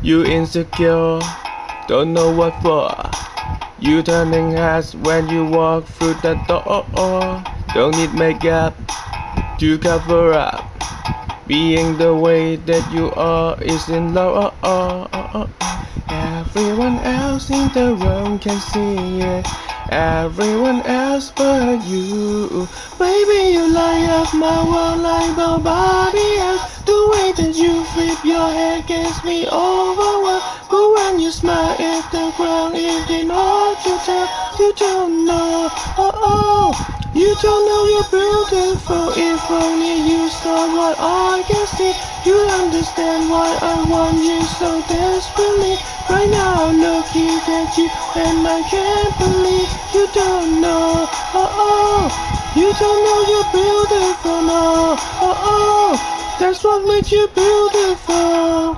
You insecure, don't know what for. You turning heads when you walk through the door. Don't need makeup to cover up. Being the way that you are is in love. Everyone else in the room can see it. Everyone else but you. Baby, you light up my world like nobody else. The way that you flip your head gets me overwhelmed. But when you smile at the ground, it ain't hard to tell. You don't know, you don't know you're beautiful. If only you saw what I can see, you'll understand why I want you so desperately. Right now I'm looking at you and I can't believe you don't know, you don't know you're beautiful, no, that's what makes you beautiful.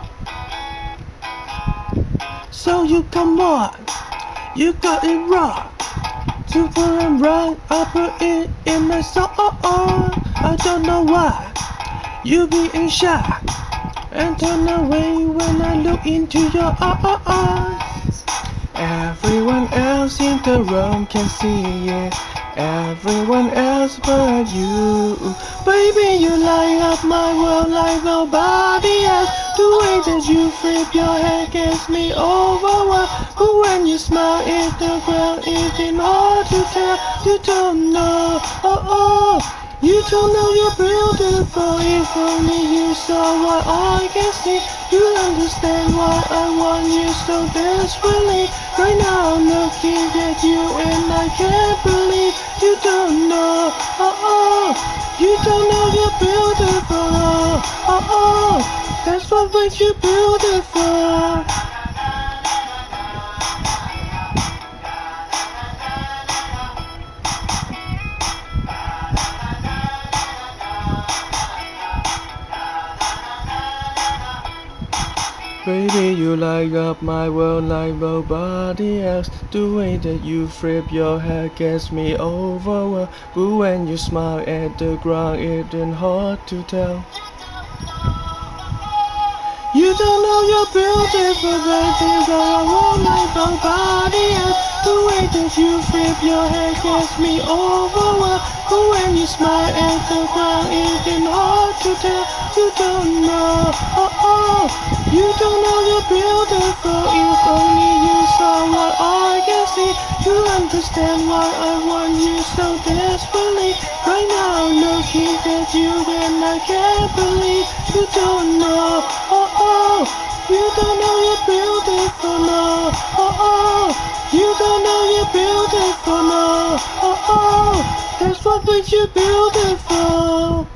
So you come on, you got it wrong. To put it wrong, I put it in my song. I don't know why you be in shock and turn away when I look into your eyes. Everyone else in the room can see it. Everyone else but you. Baby, you light up my world like nobody else. The way that you flip your head gets me overwhelmed. But when you smile at the ground, it ain't hard to tell. You don't know, you don't know you're beautiful. If only you saw what I can see, you'll understand why I want you so desperately. Right now I'm looking at you and I can't believe you don't know, you don't know you're beautiful, that's what makes you beautiful. Baby, you light up my world like nobody else. The way that you flip your hair gets me overwhelmed. But when you smile at the ground, it ain't hard to tell. You don't know you're beautiful, baby, but I want like nobody else. The way that you flip your hair gets me overwhelmed. But when you smile at the ground, it ain't hard to tell. You don't know, you don't know you're beautiful. If only you saw what I can see, you'll understand why I want you so desperately. Right now I'm looking at you and I can't believe you don't know, you don't know you're beautiful, no, you don't know you're beautiful, no, that's what makes you beautiful.